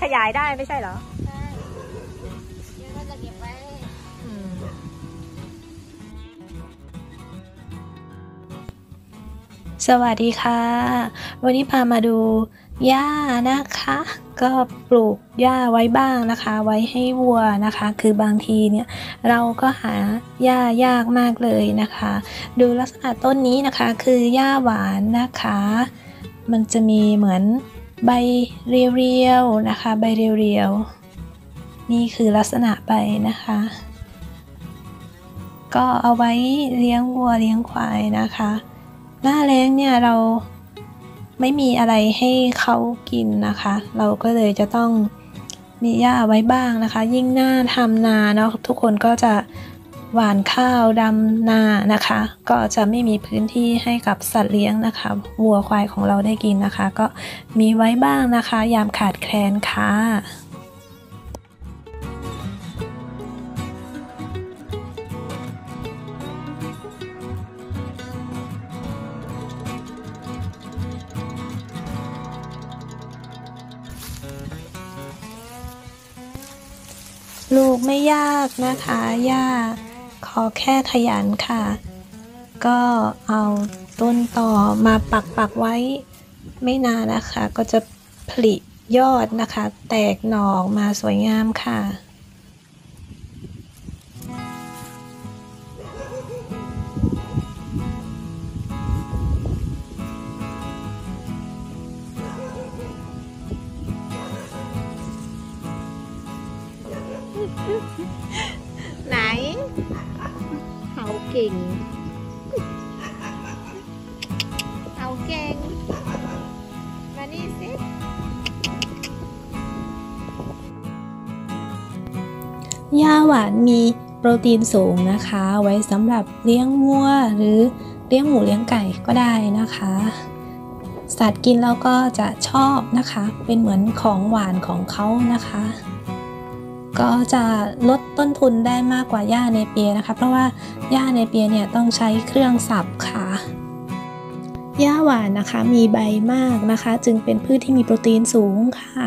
ยายได้ไม่ใช่เหรอใช่เดี๋ยวก็จะเก็บไว้สวัสดีค่ะวันนี้พามาดูหญ้านะคะก็ปลูกหญ้าไว้บ้างนะคะไว้ให้วัวนะคะคือบางทีเนี่ยเราก็หาหญ้ายากมากเลยนะคะดูลักษณะต้นนี้นะคะคือหญ้าหวานนะคะมันจะมีเหมือนใบเรียวๆนะคะใบเรียวๆนี่คือลักษณะใบนะคะก็เอาไว้เลี้ยงวัวเลี้ยงควายนะคะหน้าแล้งเนี่ยเราไม่มีอะไรให้เขากินนะคะเราก็เลยจะต้องมีหญ้าไว้บ้างนะคะยิ่งหน้าทำนาเนาะทุกคนก็จะหว่านข้าวดำนานะคะก็จะไม่มีพื้นที่ให้กับสัตว์เลี้ยงนะคะวัวควายของเราได้กินนะคะก็มีไว้บ้างนะคะยามขาดแคลนค่ะปลูกไม่ยากนะคะหญ้าขอแค่ขยันค่ะก็เอาต้นตอมาปักไว้ไม่นานนะคะก็จะผลิยอดนะคะแตกหน่อออกมาสวยงามค่ะไหนเห่าเก่งเห่าเก่งมานี่สิหญ้าหวานมีโปรตีนสูงนะคะไว้สำหรับเลี้ยงวัวหรือเลี้ยงหมูเลี้ยงไก่ก็ได้นะคะสัตว์กินแล้วก็จะชอบนะคะเป็นเหมือนของหวานของเขานะคะก็จะลดต้นทุนได้มากกว่าหญ้าเนเปียนะคะเพราะว่าหญ้าเนเปียเนี่ยต้องใช้เครื่องสับค่ะหญ้าหวานนะคะมีใบมากนะคะจึงเป็นพืชที่มีโปรตีนสูงค่ะ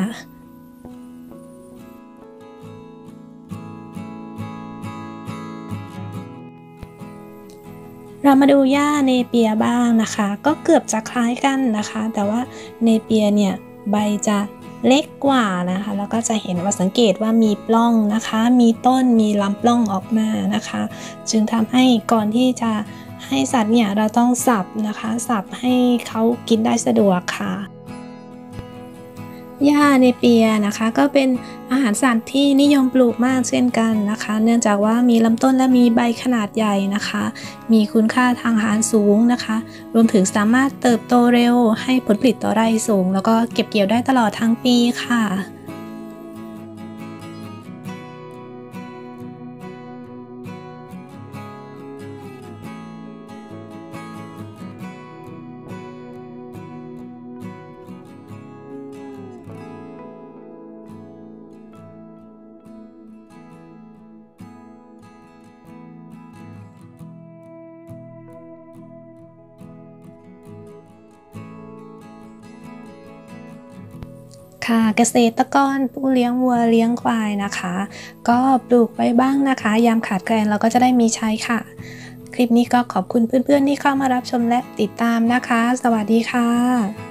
เรามาดูหญ้าเนเปียบ้างนะคะก็เกือบจะคล้ายกันนะคะแต่ว่าเนเปียเนี่ยใบจะเล็กกว่านะคะแล้วก็จะเห็นว่าสังเกตว่ามีปล้องนะคะมีต้นมีลำปล้องออกมานะคะจึงทำให้ก่อนที่จะให้สัตว์เนี่ยเราต้องสับนะคะสับให้เขากินได้สะดวกค่ะหญ้าเนเปียนะคะก็เป็นอาหารสัตว์ที่นิยมปลูกมากเช่นกันนะคะเนื่องจากว่ามีลำต้นและมีใบขนาดใหญ่นะคะมีคุณค่าทางอาหารสูงนะคะรวมถึงสามารถเติบโตเร็วให้ผลผลิตต่อไร่สูงแล้วก็เก็บเกี่ยวได้ตลอดทั้งปีค่ะค่ะเกษตรกรผู้เลี้ยงวัวเลี้ยงควายนะคะก็ปลูกไปบ้างนะคะยามขาดแคลนเราก็จะได้มีใช้ค่ะคลิปนี้ก็ขอบคุณเพื่อนๆที่เข้ามารับชมและติดตามนะคะสวัสดีค่ะ